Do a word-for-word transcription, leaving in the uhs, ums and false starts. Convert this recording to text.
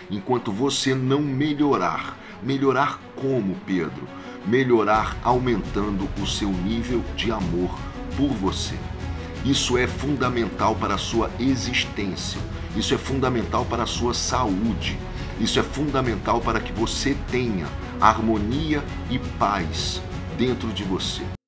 enquanto você não melhorar. Melhorar como, Pedro? Melhorar aumentando o seu nível de amor por você. Isso é fundamental para a sua existência. Isso é fundamental para a sua saúde. Isso é fundamental para que você tenha harmonia e paz dentro de você.